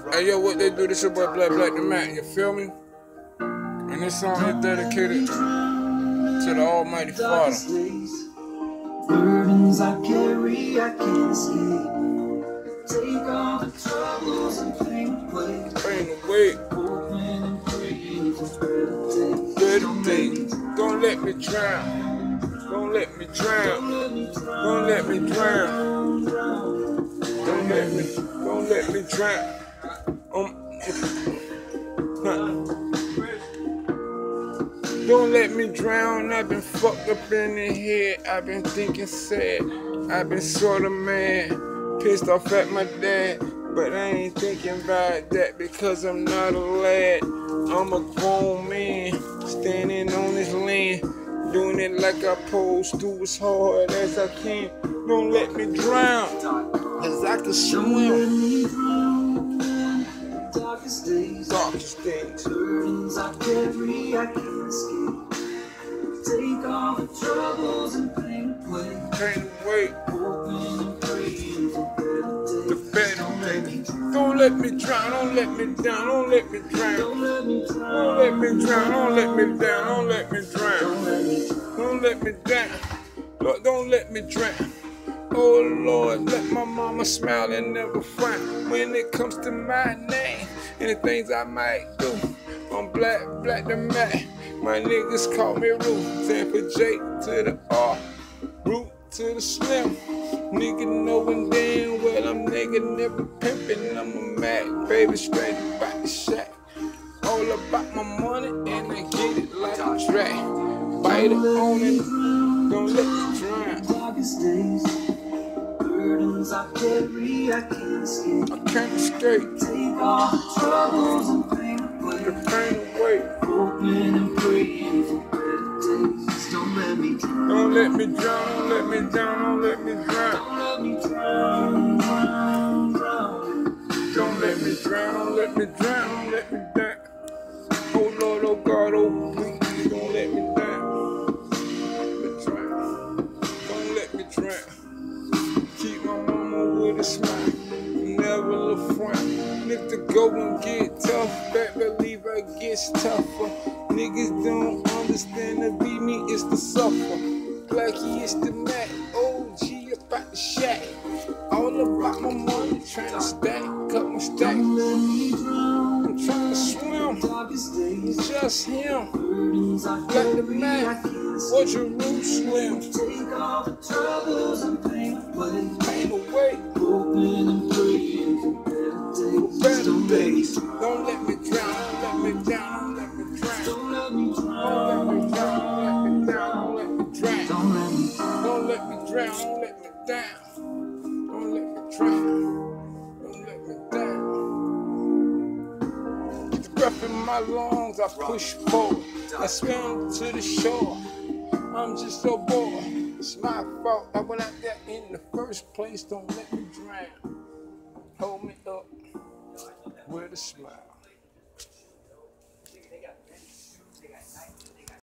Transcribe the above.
Hey yo, what they do? This your boy Black the Mac. You feel me? And this song is dedicated to the Almighty Father. Burdens I carry, I can't escape. Take all the troubles and pain away. Pain away. Hoping and praying for better days. Better days. Don't let me drown. Don't let me drown. Don't let me drown. Don't let me drown. Don't let me drown. I've been fucked up in the head. I've been thinking sad. I've been sorta mad. Pissed off at my dad. But I ain't thinking about that because I'm not a lad. I'm a grown man standing on this land, doing it like I supposed to as hard as I can. Don't let me drown, cause I can swim. Darkest days, burdens I carry, I can't escape. Take all the troubles and pain away. Pain away. Hoping and praying for better days. Don't let me drown, don't let me down, don't let me drown. Don't let me Don't let me drown, don't let me down, don't let me drown. Don't let me down. Lord, don't let me drown. Oh Lord, let my mama smile and never frown. When it comes to my name and the things I might do, I'm Black the Mac. My niggas call me Root. Tampa J to the R, Root to the Slim. Nigga knowing damn well I'm nigga never pimpin'. I'm a Mac, baby, straight about the shack. All about my money and I get it like a track. Bite it on it, don't let me drown. Darkest days, burdens I carry, I can't escape. I can't escape. Take all the troubles and pain away. The pain away. Hoping and praying for better days. Don't let me drown. Don't let me drown, don't let me down, don't let me drown. Don't let me drown, drown, drown. Don't let me drown, don't let me drown, don't let me down. Oh Lord, oh God, oh please, don't let me down. Don't let me drown. Keep my mama with a smile, never look frown. If the going get tough, better believe it gets tougher. Niggas don't understand the beat me, it's the suffer. Blackie is the Mac, OG about the shack. All about my money, trying to stack up my stack. I'm trying to swim, Darkest days, just him. burdens I Black the carry, I Mac, can't escape. or Jerusalem. Take all the troubles and pain away. Pain away, Hoping and praying for better days. better days. Don't let me drown, don't let me down, don't let me drown. Don't let me Don't let me drown. drown, don't let me down, don't let me drown. Don't let me drown. Don't let me drown, don't let me down. Don't let me drown, don't let me down. Keep the breath in my lungs, I push forward. I swim to the shore. I'm just so bored. It's my fault I went out there in the first place. Don't let me drown. Hold me up with a smile.